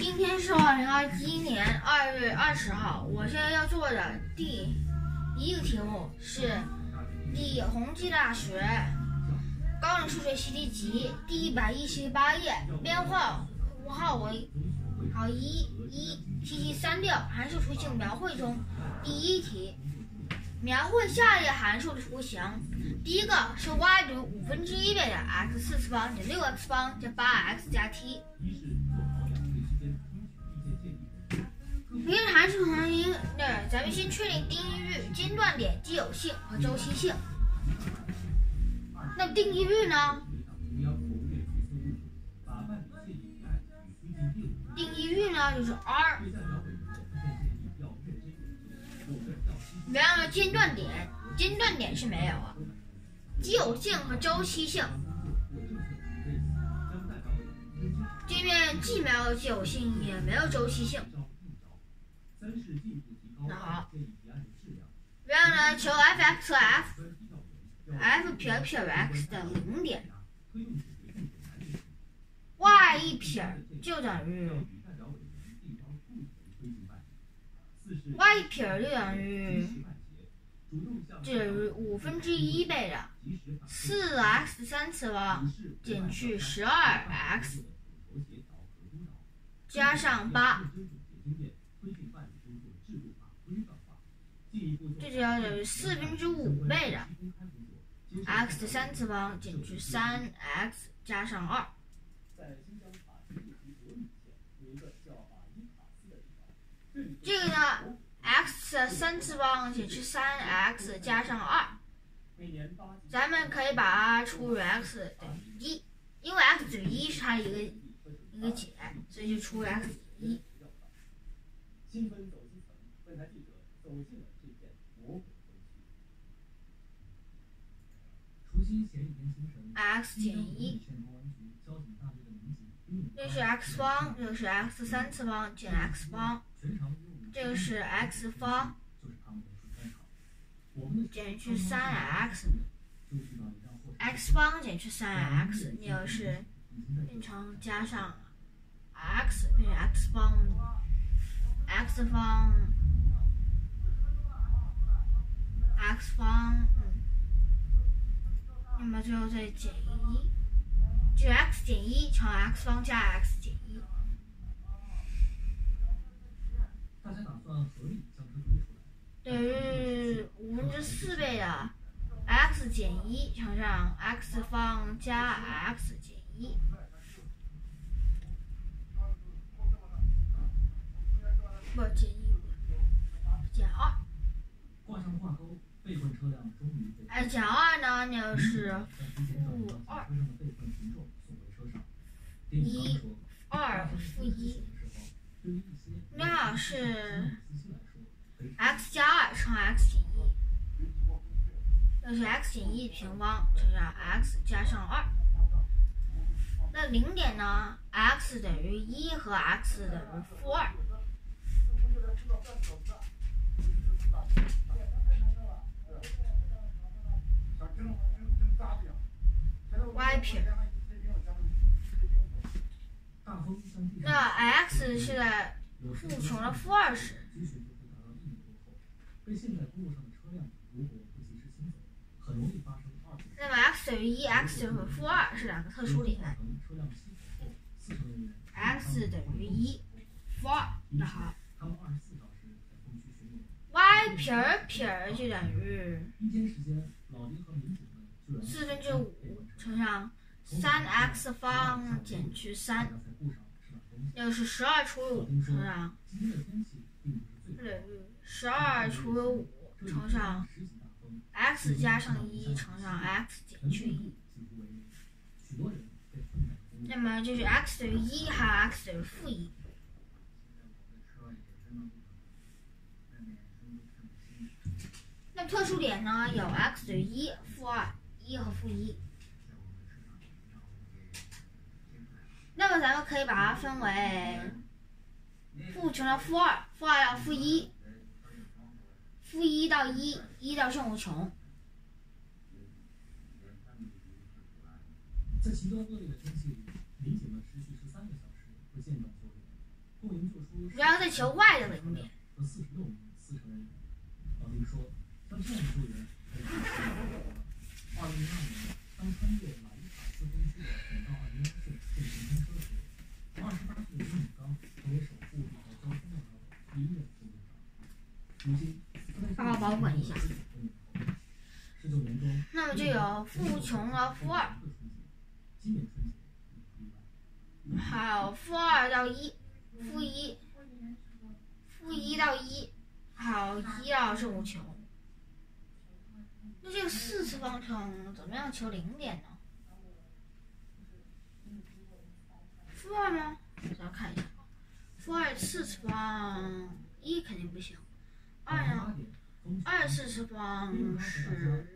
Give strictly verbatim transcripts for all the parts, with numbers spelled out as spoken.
今天是二零二一年二月二十号，我现在要做的第一个题目是李洪基大学高等数学习题集第一百一十八页，编号符号为好一一题题删掉函数图形描绘中第一题，描绘下列函数的图形。第一个是 y 等于五分之一倍的 x 四次方减六 x 方加八 x 加 t。平时函数图形，那咱们先确定定义域、间断点、奇偶性和周期性。那定义域呢？定义域呢就是 r。然后呢，间断点，间断点是没有啊。奇偶性和周期性，这边既没有奇偶性，也没有周期性。那好，然后呢，求 f(x) 和 f，f 撇撇 x 的零点 ，y 一撇就等于 y 一撇就等于就等于五分之一倍的四 x 三次方减去十二 x 加上八。这就要等于四分之五倍的 x 的三次方减去三 x 加上二。这个呢 ，x 的三次方减去三 x 加上二，咱们可以把它除以 x 等于一，因为 x 等于一是它的一个一个解，所以就除以 x 等于一。x 减一，这是 x 方，这个是 x 三次方减 x 方，这个是 x 方减去三 x，x 方减去三 x， 那个是变成加上 x 变成 x 方 ，x 方 x 方，嗯。那么最后再减一，就 x 减一乘 x 方加 x 减一。等于五分之四倍的 x 减一乘上 x 方加 x 减一。不减一，减二。哎，减二呢，那就是负二，一，二负一，那是 x 加二乘 x 减一，那是 x 减一平方乘上 x 加上二。那零点呢 ？x 等于一和 x 等于负二。y 撇，那 x 是在负乘了负二时，那么 x 等于一 ，x 等于负二是两个特殊点 ，x 等于一，负二，那好 ，y 撇撇就等于四分之五乘上三 x 方减去三，那就是十二除以五乘上，等于十二除以五乘上 x 加上一乘上 x 减去一，那么就是 x 等于一还有 x 等于负一。那特殊点呢有 x 等于一、负二、一和负一。那么咱们可以把它分为负乘了负二，负二到负一，负一到一，一到正无穷。在极端恶劣的天气里，民警们持续十三个小时不间断作业， 然后再求 y 的零点。帮我保管一下。那么就有负穷了负二，还有负二到一，负一，负一到一，还有一到正无穷。那这个四次方程怎么样求零点呢？负二吗？咱看一下，负二四次方一肯定不行，二呢？二四次方是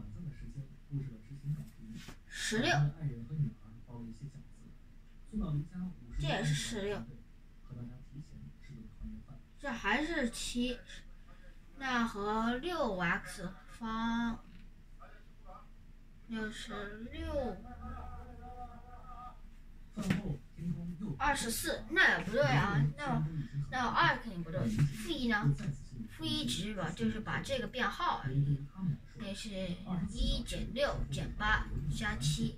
十六，这也是十六，这还是七，那和六 x 方就是六二十四，那也不对啊，那那二肯定不对，负一呢？负一只是把就是把这个变号而已，那是一减六减八加七，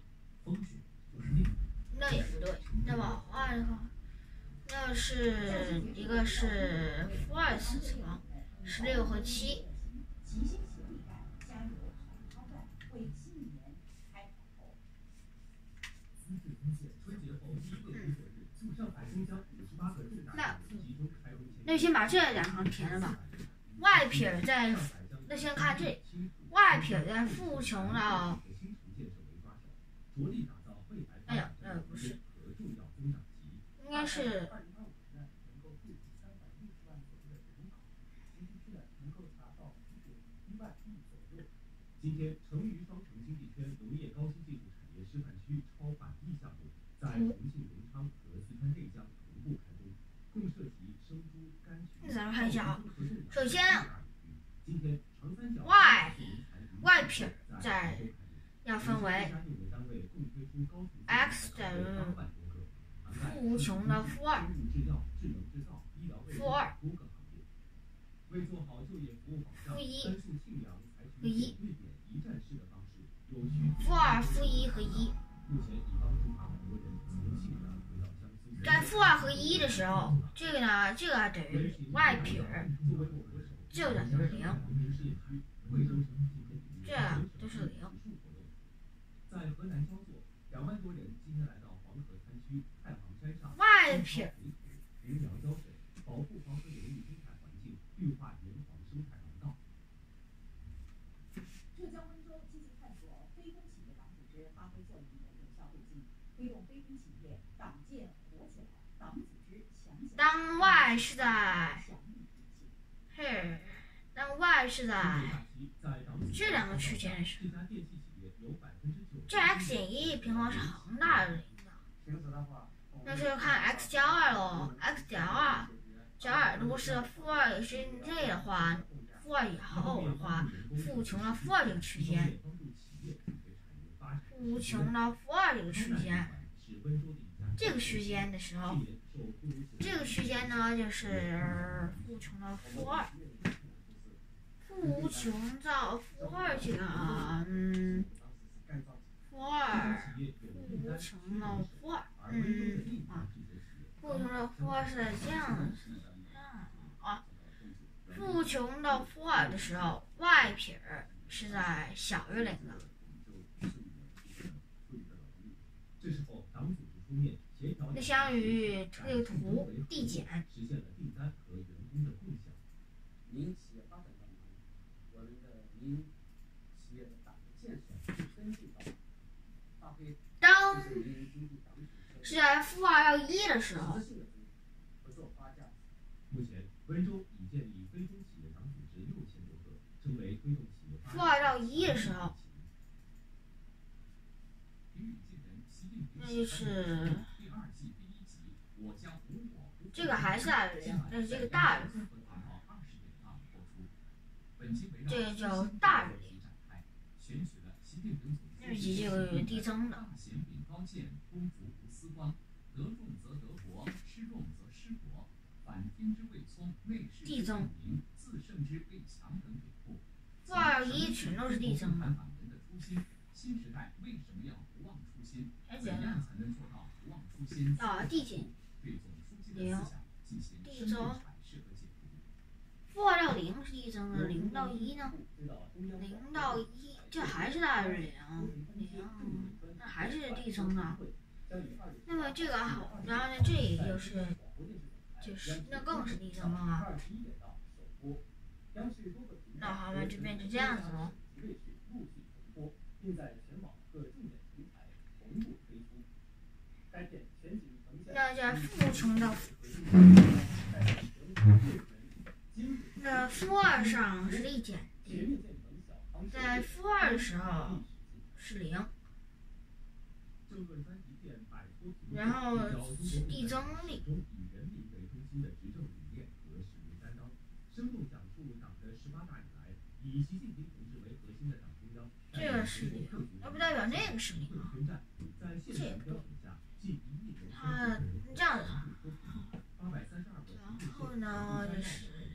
那也不对。那么二的话，那是一个是负二四次方，十六和七。那那先把这两行填了吧。y 撇在，那先看这 y 撇在负穷到，哎呀，呃，不是，应该是今天成渝双城经济圈农业高新技术产业示范区超百亿项目在重庆荣昌和四川内江同步开工，共涉及生猪、柑橘。 咱们看一下啊，首先 y y 撇在要分为 x 等于负无穷的负二，负二，负一和一，负二、负一和一。在负二和一的时候，这个呢，这个等于 y 撇就等于零，这样都是零。y 撇保护黄河流域生态环境，绿化炎黄生态廊道。 浙江温州积极探索非公企业党组织发挥作用的有效路径，推动非公企业党建活起来，党组织强起来。 当 y 是在，嘿，当 y 是在这两个区间的时候，这 x 减一平方是恒大的零的，那就看 x 加二喽 ，x 加二。加二，如果是负二也是内的话，负二以后的话，负穷到负二这个区间，负穷到负二这个区间，这个区间的时候，这个区间呢就是负穷到负二，负穷到负二这个，嗯，负二，负穷到负二，嗯啊，负穷到负二是这样的。啊，负穷到负二的时候 ，y 撇是在小于零的。那相当于这个图递减。 您企业发展当中，我们的您企业的党的建设根据到发挥， 当是在负二要一的时候。 目前，温州已建立非公企业党组织六千多个，成为推动企业负二到一的时候，那就是这个还是大于零，但是这个大于零，这个就大于零，日积就有递增的。 递增， 自胜之为强等给破。 负二一全都是递增的。 新时代为什么要不忘初心？ 太怎样才能做到不忘初心？ 啊，递减， 对总书记的思想进行深入阐释和解读。 负二到零是递增的，零到一呢？零到一，这还是大于零，零，那还是递增的。那么这个好，然后呢，这里就是就是那更是递增了啊。那好吧，就变成这样子了。那在负乘到那负二上是一减零，在负二的时候是零，然后是递增力。这个是零，那不代表那个是零啊，这也不对。它这样子，然后呢就是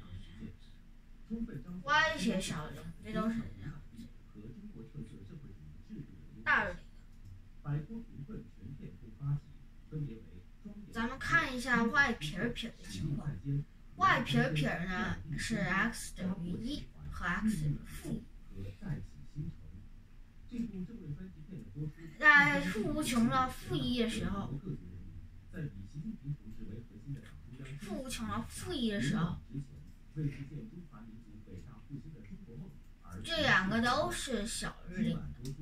y 写小零，这都是这样大于零。咱们看一下 y 撇撇的情况 ，y 撇撇呢是 x 等于一和 x 等于负一。在负无穷到负一的时候，负无穷到负一的时候，这两个都是小于零的，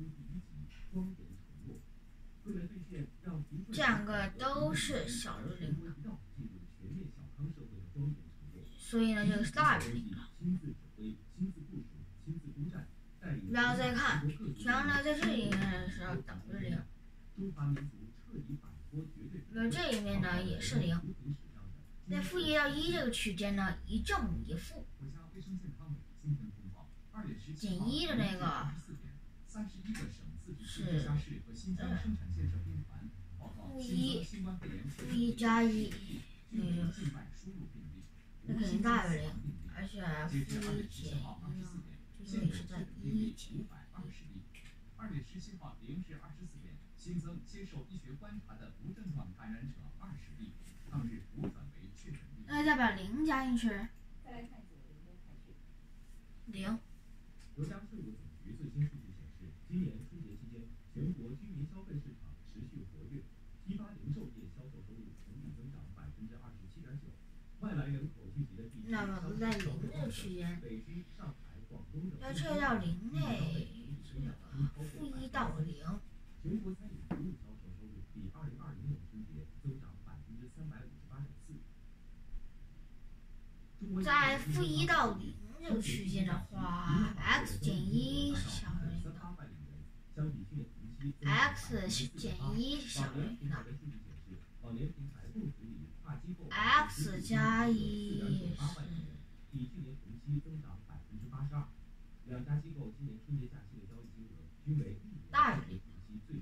这两个都是小于零的，所以呢就是大于零的。然后再看，然后呢在这里面的时候等于零，那这里面呢也是零，在负一到一这个区间呢一正一负，减一的那个是呃负一，负一加一，那就是那肯定大于零，而且负一减一呢。这里是在一减二月十七号零至二十四点，新增接受医学观察的无症状感染者二十例，当日无转为确诊例。 那再把零加进去，零。 国家税务总局最新数据显示，今年春节期间，全国居民消费市场持续活跃，批发零售业销售收入同比增长百分之二十七点九，外来人口聚集的地区， 那么在零这个区间， 北京、上海、广东等。 要撤到零内，负一到零。 全国餐饮服务销售收入比二零二零年春节增长百分之三百五十八点四。 在负一到零这个区间的话 ，x 减一是小于零的 ，x 减一是小于零的 ，x 加一是两家机构今年春节假期的交易金额均为大于零，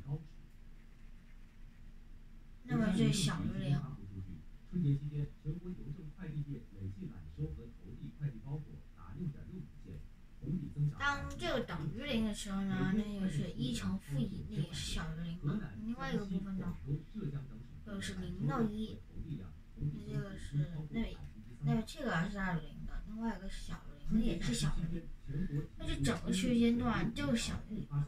那么这小于零。 春节期间，全国邮政快递业累计揽收和投递快递包裹达六点六亿件，同比增长。 当这个等于零的时候呢，那个是一乘负一，那也是小于零的。另外一个部分呢，就是零到一，那这个是那那这个是大于零的，另外一个是小于零，那也是小于零。那这整个区间段就是小于零。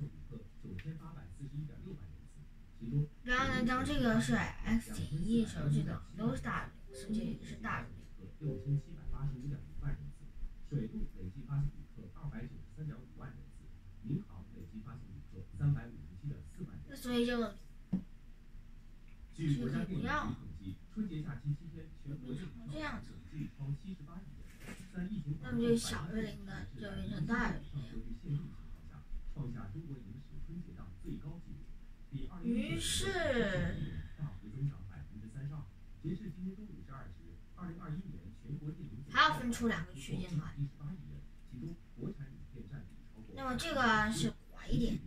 然后呢，当这个是 x 减一的时候，这个都是大于零，所以这也是大于零。 六千七百八十五点五万人次，水路累计发行旅客二百九十三点五万人次，银行累计发行旅客三百五十七点四万人次。 那所以这个据国家电影局统计，春节假期期间，全国这样子， 总计超七十八亿人。在疫情那么这小于零的就变成大于零。 创下中国影史春节档最高纪录，比二零于是大幅增长百分之三十二。截至今天中午十二时，二零二一年全国电影还要分出两个区间来。 其中国产影片占比超过。 那么这个是拐点，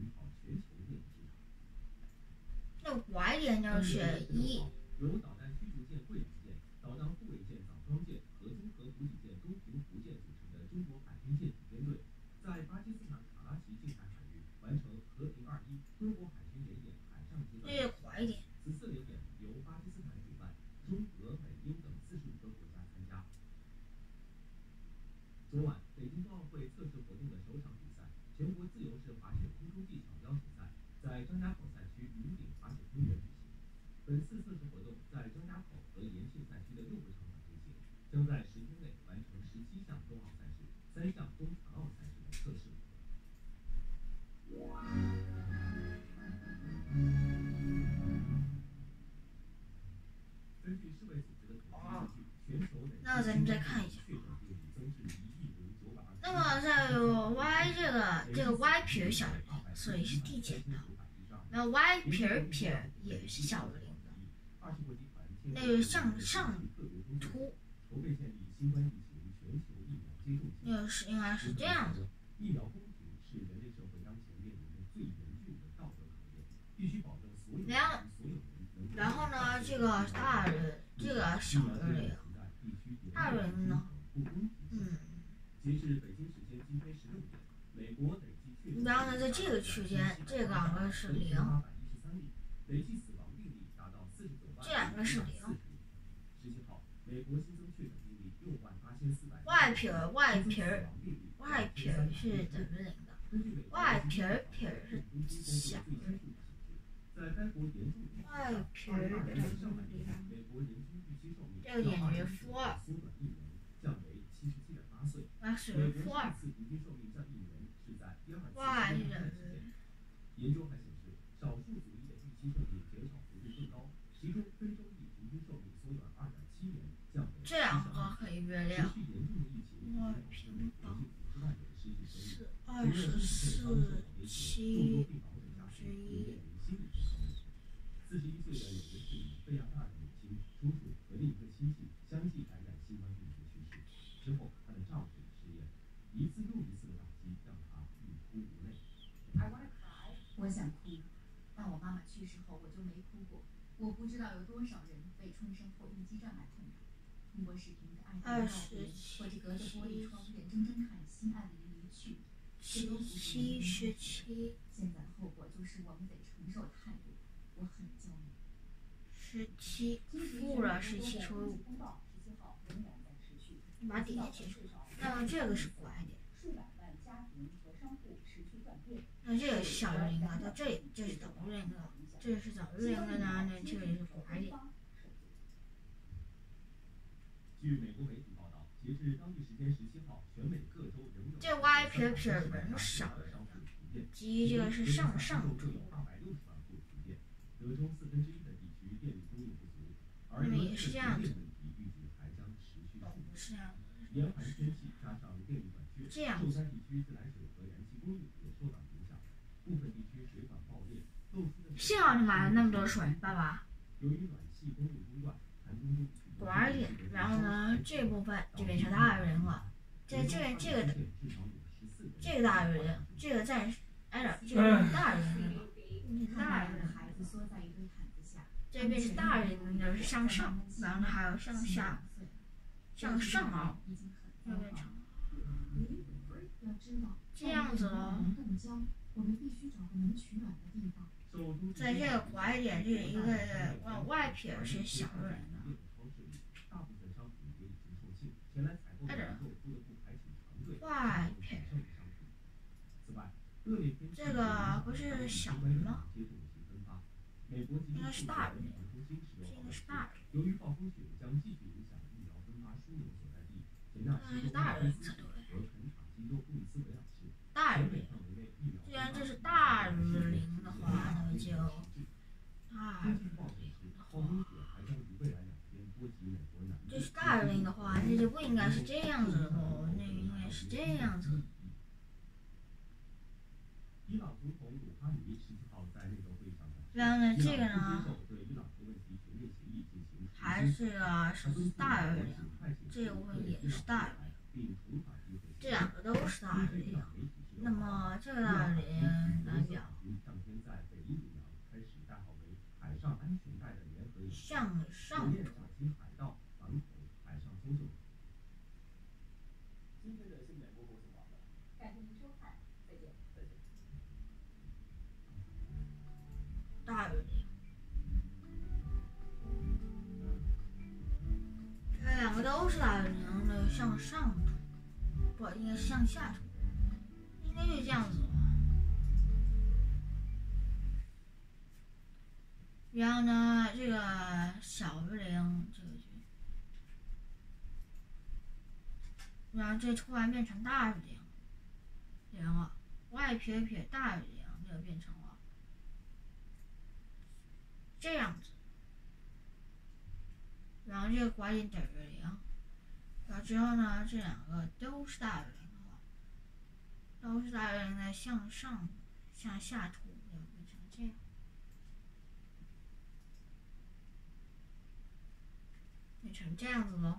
那拐点就是一。 由导弹驱逐舰贵阳舰、导弹护卫舰枣庄舰和综合补给舰东平将在十天内完成十七项冬奥赛事、三项冬残奥赛事的测试。根据世卫组织的统计数据，全球累计那咱们再看一下。 确诊病例增至一亿零九百二十。 那么在 Y 这个这个 Y 皮小于零，所以是递减的。那 Y 皮皮也是小于零的，那就是向上凸。那就是应该是这样的。 疫苗公平是人类社会当前面临的最严峻的道德考验，必须保证所有人所有人能。 然后呢，这个大于这个小于零，大于零呢，嗯。 截至北京时间今天十六点，美国累计确诊。 然后呢，在这个区间，这两个是零， 累计死亡病例达到四十九万。 这两个是零。 十七号，美国新增确诊病例六万八千四百。 Y 皮 Y 皮 Y 皮是等于零的 ，Y 皮皮是小于零的。 在该国严重。 Y 皮等于零。这个简直负二。 降为七十七点八岁。 那是负二。Y 是等于。 研究还显示，少数族裔的预期寿命减少幅度更高，其中非洲裔平均寿命缩短二点七年，降为。 这两个可以约量。 Y 平方是二十四七之一。 四十一岁的有人是以贝亚大的母亲、叔叔和另一个亲戚相继感染新冠病毒去世。之后，她的丈夫也失业，一次又一次的打击让她欲哭无泪。 我想哭，但我妈妈去世后我就没哭过。我不知道有多少人被春生或应激障碍困扰，通过视频跟爱人道别，或者隔着玻璃窗眼睁睁看心爱的人离去，这都不是七十七。 现在的后果就是我们得承受态度，我很焦虑。 十七负了十七除以五，把底下写出来。那么这个是拐点。那这个是小于零的，到这里这是等于零的，这是等于零的呢，那这里是拐点。 据美国媒体报道，截至当地时间十七号，全美各州仍有。 这 Y 皮皮人少人的，即这个是向上凸。 德州四分之一的地区电力供应不足，而那么也是这样子。 预计还将持续数是这样子。 严寒天气加上电力短缺， 这样子。 受灾地区自来水和燃气供应也受到影响，部分地区水管爆裂，漏出的。 幸好你买了那么多水，爸爸。 由于暖气供应中断，寒冬中。 拐点，然后呢，这部分就变成大于零了。在这个这个的，这个大于零，这个再挨着这个大于零了，这大于零。这边是大于零，就是向上，然后还有向下，向上啊，要变成这样子喽。在这个拐点，这一个往外撇是小于零的。挨着 Y 撇，这个不是小于吗？应该是大于零，这应该是大于零。应该是大于零才对。大于零，既然这是大于零的话，那么就大于零的话，这是大于零的话，那就不应该是这样子的哦，那应该是这样子。然后呢，这个呢，还是啊是大于零，这个部分也是大于零，这两个都是大于零。那么这个大于零代表向上凸。 今天的新闻播报完了， 感谢您收看，再见。 再见。 大于零，这两个都是大于零的，向上凸，不，应该是向下凸，应该是这样子。然后呢，这个小于零，这个就然后这突然变成大于零，零了 y 撇撇大于零就变成了这样子，然后这个拐点等于零，然后之后呢，这两个都是大于零的话，都是大于零的向上向下涂，就变成这样，变成这样子喽。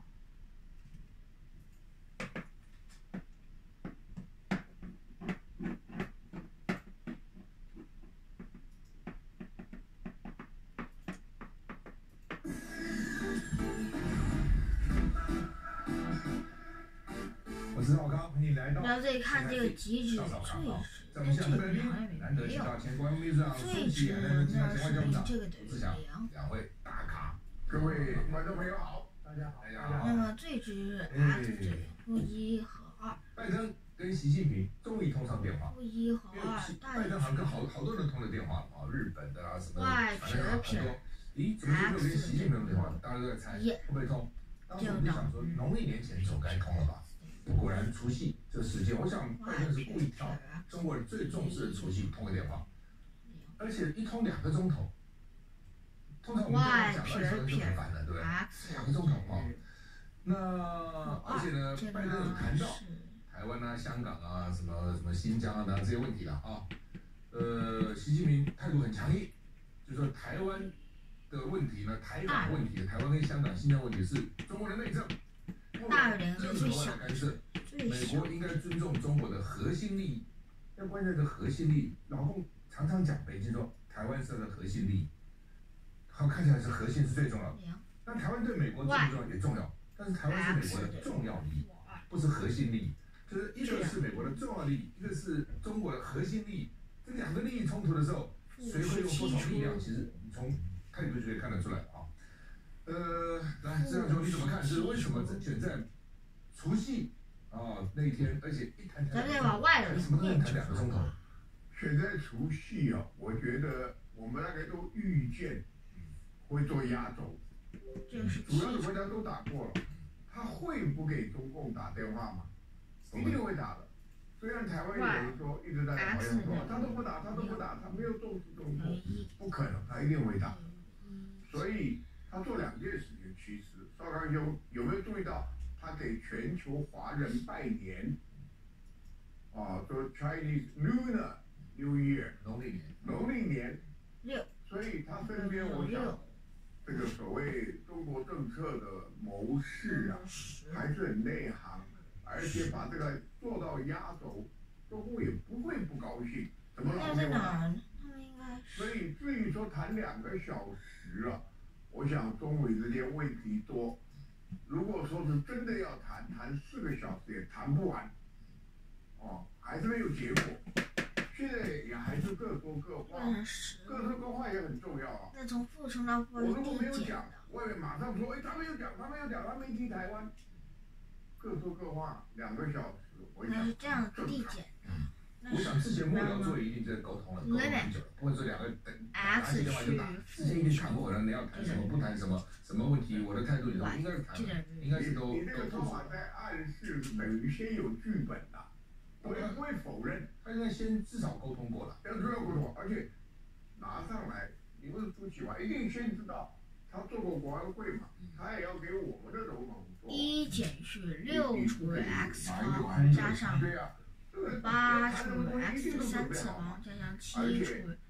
然后再看这个极值最值，但这里面好像没有。最值呢是零，这个等于零。 两位大咖，各位观众朋友好，大家好。 那么最值是 x 等于负一和二。 拜登跟习近平终于通上电话。 负一和二大于。 拜登好像跟好好多人通了电话啊，日本的啊什么的， y 反正好多。咦，怎么就没有跟习近平通电话？大家都在猜会不会通？当时我们就想说，农历年前总该通了吧？果然除夕这时间，我想拜登是故意挑中国人最重视的除夕通个电话，而且一通两个钟头。通常我们电话讲二十分钟就很烦了，对不对？两个钟头啊。那而且呢，拜登有谈到台湾啊、香港啊、什么什么新疆啊这些问题了啊。呃，习近平态度很强硬，就说台湾的问题呢，台港问题，台湾跟香港、新疆问题是中国的内政。 大于零是最小， 干涉，美国应该尊重中国的核心利益。要关键的核心利益，老共常常讲北京说台湾是它的核心利益，好看起来是核心是最重要的。那台湾对美国重不重要也重要，但是台湾是美国的重要利益，不是核心利益。就是一个是美国的重要利益，一个是中国的核心利益。这两个利益冲突的时候，谁会用多少力量？其实从态度就可以看得出来啊。呃，来，这样说你怎么看？是为什么选在除夕啊那一天，而且一谈谈两个钟头，什么都能谈两个钟头？ 选在除夕啊，我觉得我们大概都预见会做压轴，主要的国家都打过了，他会不给中共打电话吗？一定会打的。虽然台湾有人说一直在好像说他都不打，他都不打，他没有重视中共，不可能，他一定会打。所以。他做两件事情，其实邵刚兄有没有注意到，他给全球华人拜年，啊，说 Chinese Lunar New Year 农历年， 农历年六， 所以他身边我想，这个所谓中国政策的谋士啊，还是很内行，而且把这个做到压轴，中共也不会不高兴，怎么老给我打？所以至于说谈两个小时啊。我想中美之间问题多，如果说是真的要谈，谈四个小时也谈不完，哦，还是没有结果。现在也还是各说各话，各说各话也很重要啊。 那从负乘到负是我如果没有递减讲，我也马上说，哎，他没有讲，他没有讲，他没提台湾，各说各话，两个小时，我想那是这样递减。 我想之前幕僚座一定在沟通了，沟通很久了，不会说两个等打起电话就打，之前一定谈过了，你要谈什么不谈什么，什么问题，我的态度你说应该是谈，应该是都你这个说法在暗示等于先有剧本的，我也不会否认， 他应该先至少沟通过了， 要知道沟通，而且拿上来，你不是出去嘛，一定先知道他做过国安会嘛，他也要给我们的总统说。 一减去六除以 x 方加上。八除以 x 的三次方加上七除以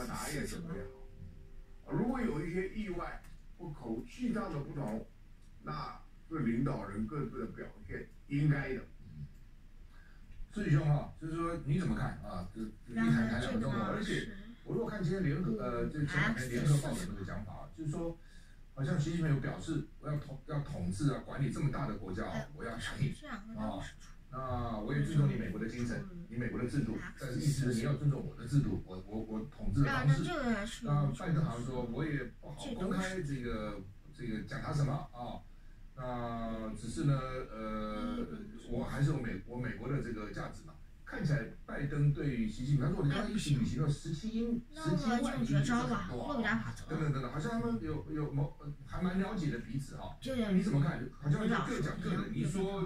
x 次方。 如果有一些意外或口气上的不同，那是领导人各自的表现，应该的。 志宇兄哈，就是说你怎么看啊？就一谈谈两个钟头，而且我如果看今天联合呃，这前两天联合报的那个讲法，就是说，好像习近平有表示我要统要统治啊，管理这么大的国家啊，我要强硬啊。那我也尊重你美国的精神，你美国的制度，但是意思是你要尊重我的制度，我我我统治的方式。那拜登好像说我也不好公开这个这个讲他什么啊，那只是呢呃我还是有美我美国的这个价值嘛。看起来拜登对习近平，他说你跟他一起旅行了十七英十七万英里，等等等等，好像他们有有某还蛮了解的彼此哈。你怎么看？好像就各讲各的，你说。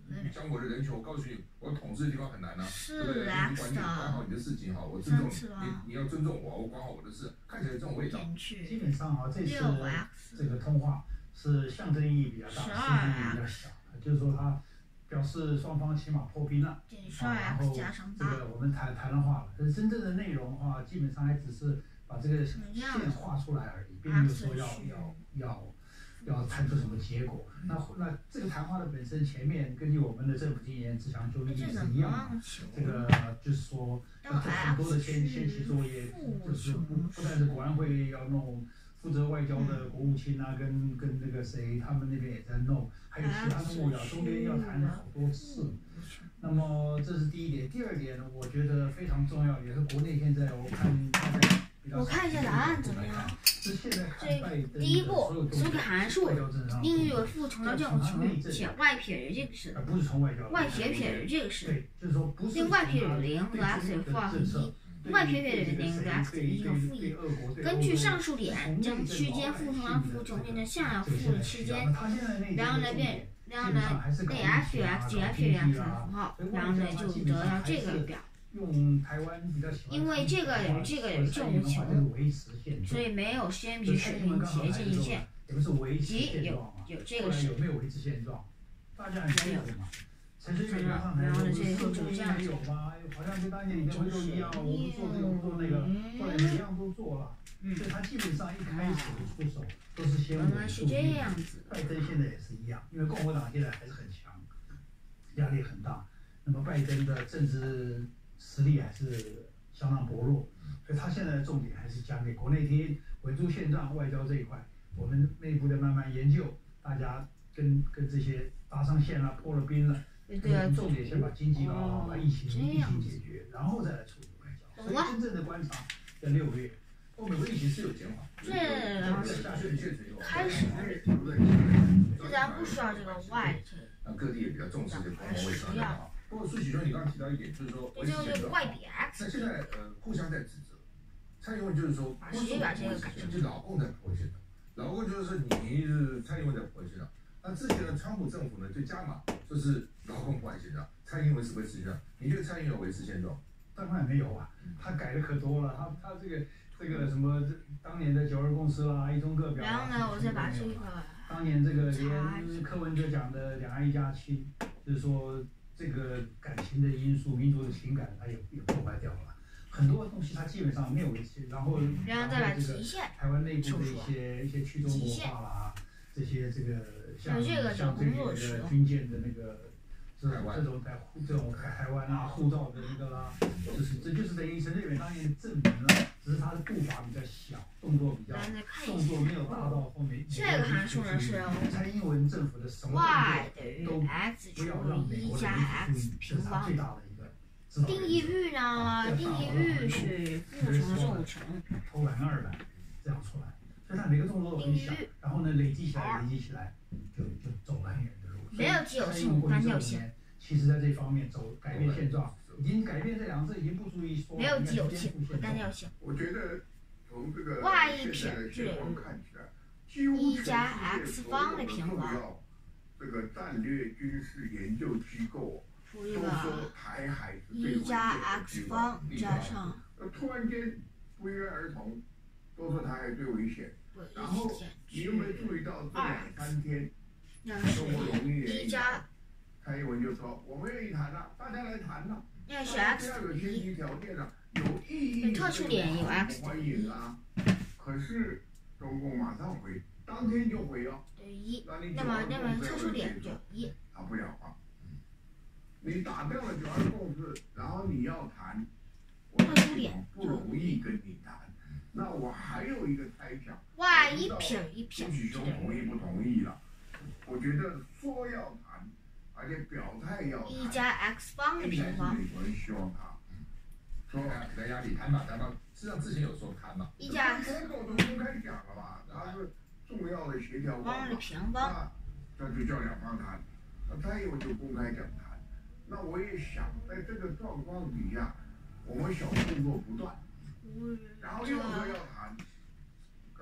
像我的人球，我告诉你，我统治的地方很难啊，对不对？ 是你 X 管你管好的， 你的事情哈，我尊重三次你， 吗你你要尊重我，我管好我的事，看起来这种味道。 减去基本上啊，这次六 X 这个通话是象征意义比较大， 十实质二意义比较小，就是说它表示双方起码破冰了。 减十啊， 二然 X 后加上八， 这个我们谈谈论化了，但是真正的内容的话，基本上还只是把这个线画出来而已，并没有说要要要要谈出什么结果。那那这个谈话的本身，前面根据我们的政府经验，自强就意这是怎么一样的。 忘球？ 这个就是说， 到要做很多的 X 先先期作业，就是不不但是国安会要弄。负责外交的国务卿啊，跟跟那个谁，他们那边也在弄，还有其他的幕僚，中间要谈好多次。那么这是第一点，第二点呢，我觉得非常重要，也是国内现在我看大家比较。 我看一下答案怎么样？ 是现在看拜登的第一步，输给函数，英语为负乘到正乘，且外撇除这个式， 不是从外交， 外撇撇除这个式， 对，就是说不是另外撇除零和 x 为负二和一。外撇撇除零和 x 等于一和负一。根据上述点，将区间负乘到负中间的下负的区间，然后呢变，然后呢内 f 与 x 及 f 与 x 的符号，然后呢就得到这个表。因为这个与这个有正无穷，所以没有先必实行斜近一线，即有有这个式。 没有维持现状？大家很清楚嘛。陈水扁上台然后呢， 这这以后就这样有吧？好像跟当年李登辉都一样，我不做这个不做那个，后来每样都做了。所以他基本上一开始出手都是先稳住。拜登现在也是一样，因为共和党现在还是很强，压力很大。那么拜登的政治实力还是相当薄弱，所以他现在的重点还是讲给国内听，稳住现状，外交这一块，我们内部的慢慢研究，大家跟跟这些搭上线了，破了冰了。 对啊， 重点先把经济搞好，把疫情疫情解决，然后再来处理外交。所以真正的观察在六个月。 欧美疫情是有减缓， 这开始，这咱不需要这个外这。 那各地也比较重视这个公共卫生啊。不过苏启兄，你刚刚提到一点，就是说维持现状。那现在呃互相在指责，蔡英文就是说不是我维持现状，就老共在破坏现状，老共就是说你是蔡英文在破坏现状。那之前的川普政府呢就加码，说是劳工破坏现状，蔡英文是维持现状。你觉得蔡英文维持现状？ 当然没有啊，他改的可多了，他他这个这个什么当年的九二共识啦、一中各表啦， 然后呢，我再把这个。 当年这个连柯文哲讲的两岸一家亲，就是说这个感情的因素、民族的情感，他也也破坏掉了。很多东西它基本上没有维持，然后然后这个台湾内部的一些一些去中国化啦，这些这个像像这个军舰的那个这种这种在这种台湾啊护照的那个啦，就是这就是等于陈水扁当年证明了，只是他的步伐比较小，动作比较动作没有大到后面。 这个函数呢是蔡英文政府的什么动作都不要让美国的民主注意，这是他最大的一个。 定义域呢？定义域是负乘正五乘。 偷懒二懒这样出来，所以他每个动作都很小，然后呢累积起来，累积起来，就就走了很远的路。 没有既有性，单调性。 其实在这方面走改变现状，已经改变这两个字已经不足以说。 没有既有性和单调性。 我觉得从这个外一撇是一加 x 方的平方。 这个战略军事研究机构。 除一个一加 x 方加上， 呃，突然间不约而同都说台海最危险。然后你有没有注意到这两三天，中国农业一加， 蔡英文就说我们愿意谈了，大家来谈了。 那是 x 要有前提条件了，有意义。 特殊点有 x 欢迎啊，可是中共马上回，当天就回哦。 等于一，那么那么特殊点就一。 他不要啊。你打掉了九二共识，然后你要谈，我不容易跟你谈。那我还有一个猜想， 哇，一撇一撇， 朱启兄同意不同意了？我觉得说要谈，而且表态要谈。 一加 x 方的平方。 美国人希望他说给他压力谈吧，谈吧。实际上之前有说谈嘛。 一加 x 方都公开讲了吧？他是重要的协调方的平方。 那就叫两方谈，那再有就公开讲谈。那我也想，在这个状况底下，我们小动作不断，然后又说要谈，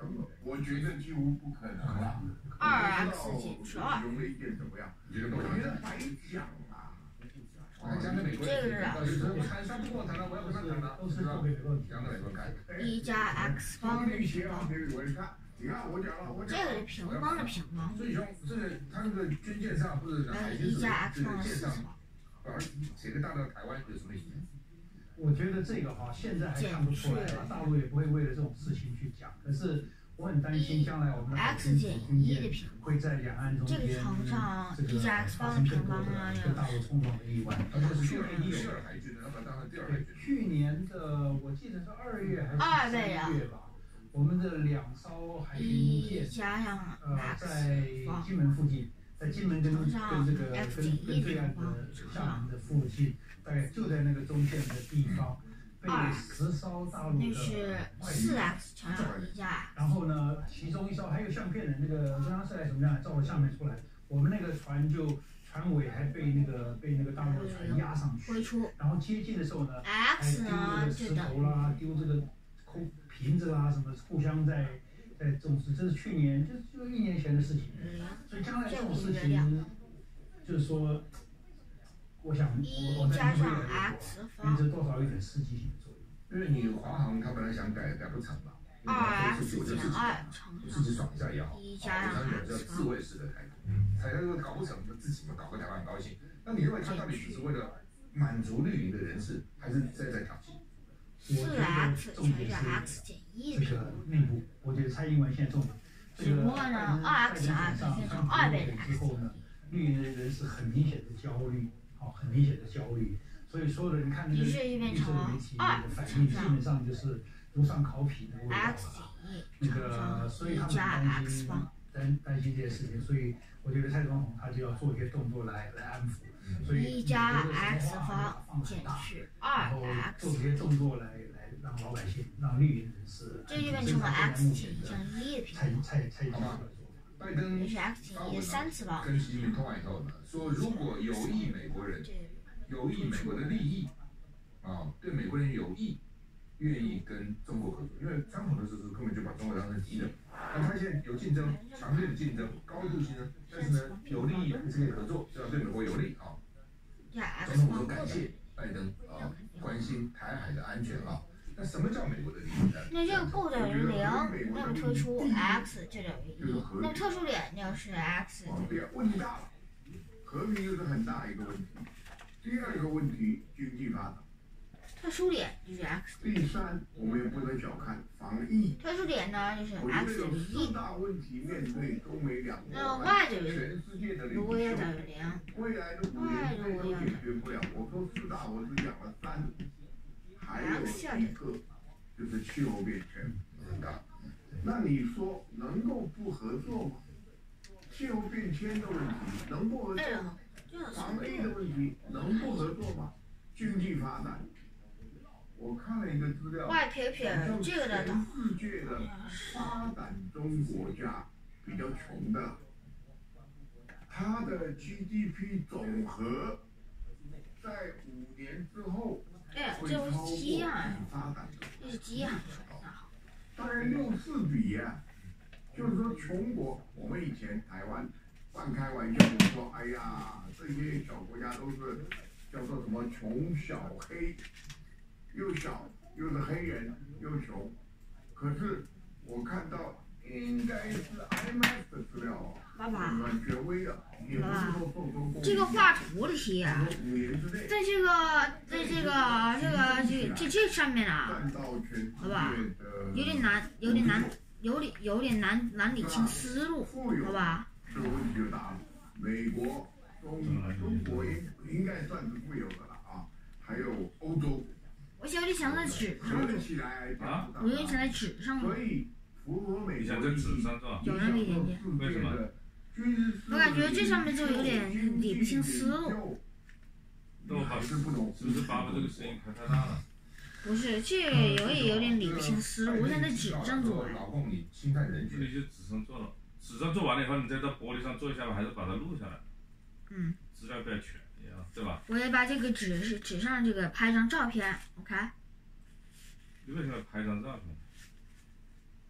根本我觉得几乎不可能了。 二 x 减去二。 用的意见怎么样？ 你觉得我不可能？ 觉得白讲啊。 我讲给美国人听，到时候我谈商不跟我谈了，我要跟他谈了， 都是做给美国人讲给美国人看。 一加 x 方的平方， 你看我讲了，我这个是平方的平方。 所以说，这个他那个军舰上或者海军一加 x 方的舰上四次方。 反而写个大到台湾有什么意义？ 我觉得这个哈，现在还看不出来啊，大陆也不会为了这种事情去讲。可是我很担心将来我们的海军军舰会在两岸中间这个发生更多的跟大陆冲撞的意外。 而且是第二第二海军的，要把它当成第二海军。 去年的我记得是二月还是三月吧，我们的两艘海军舰呃在金门附近。在金门跟跟这个跟跟对岸的厦门的附近，大概就在那个中线的地方，被十艘大陆的外四 x 乘以一加。 然后呢，其中一艘还有相片的那个中央社还是什么样，照了相片出来，我们那个船就船尾还被那个被那个大陆的船压上去，然后接近的时候呢，还丢这个石头啦，丢这个空瓶子啦，什么互相在。在重视，这是去年，就就一年前的事情，所以将来这种事情，就是说，我想我我在会越来越多，因为这多少有点刺激性的作用。 因为你华航他本来想改改不成嘛， 二 x 减二乘自己爽一下也好， 一加上我想叫自卫式的台独，台独搞不成，那自己嘛搞个台湾很高兴。那你认为他到底只是为了满足绿营的人士，还是在在挑衅？ 四 x 乘以 x 减一的这个内部，我觉得蔡英文现在重点，这个拜登拜登上变成二倍的之后呢，绿营的人是很明显的焦虑，好，很明显的焦虑，所以所有的你看那个绿色的媒体的反应，基本上就是如上考妣的味道了。那个，所以他们担心担担心这些事情，所以我觉得蔡总统他就要做一些动作来来安抚。所以一加 x 方减去二 x， 做这些动作来来让老百姓、让绿营人士， 这就变成了 x 减一乘一的平方。 蔡蔡蔡拜登也是 x 减一的三次方。 跟习近平通话以后呢，说如果有益美国人，有益美国的利益，啊，对美国人有益，愿意跟中国合作，因为川普的时候根本就把中国当成敌人。那他现在有竞争，强烈的竞争，高度竞争，但是呢，有利益还是可以合作，这样对美国有利啊。总统说感谢拜登啊，关心台海的安全啊。那什么叫美国的利益呢？ 那这个不等于零，那么推出 x 就等于一，那么特殊点就是 x。 对呀，问题大了，和平又是很大一个问题。第二个问题，经济发展。 特殊点就是 x。 第三，我们也不能小看防疫。 特殊点呢就是 x 等于一。 四大问题面对中美两国， 那 y 等于全世界的如果要等于零， 未来的五年内都解决不了。我说四大，我只讲了三，还有一个就是气候变迁。那你说能够不合作吗？气候变迁的问题能不合作吗？防疫的问题能不合作吗？经济发展。我看了一个资料， 好像全世界的发展中国家比较穷的，它的 G D P 总和在五年之后会超过已发展中。 这是鸡啊！ 当然六四比呀、啊，就是说穷国，我们以前台湾半开玩笑的说，哎呀，这些小国家都是叫做什么穷小黑。又小又是黑人又穷，可是我看到应该是 I M F 的资料， 爸爸， 蛮权威的，也不是说做中这个画图的题啊，在这个在这个这个这这这上面啊，好吧，有点难，有点难，有点有点难难理清思路，好吧？ 这个问题就大了。美国、中中国应应该算是富有的了啊，还有欧洲。 我有点想在纸上读，我有点想在纸上读。 你想在纸上做？ 有那么一点点。 为什么？ 我感觉这上面就有点理不清思路。 那我把是不懂，只是把我这个声音开太大了。 不是，这有也有点理不清思路。我想在纸上做。 老公，你心态人那就纸上做了，纸上做完了以后，你再到玻璃上做一下吧，还是把它录下来。 嗯。 质量不要全。对吧？ 我也把这个纸是纸上这个拍张照片 ，OK？ 你为什么要拍张照片？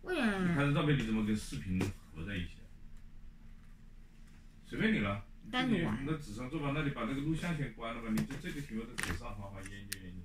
为什么？ 你拍的照片你怎么跟视频合在一起？随便你了。 单独玩。 那纸上做吧，那你把那个录像先关了吧，你就这个题目在纸上好好研究研究。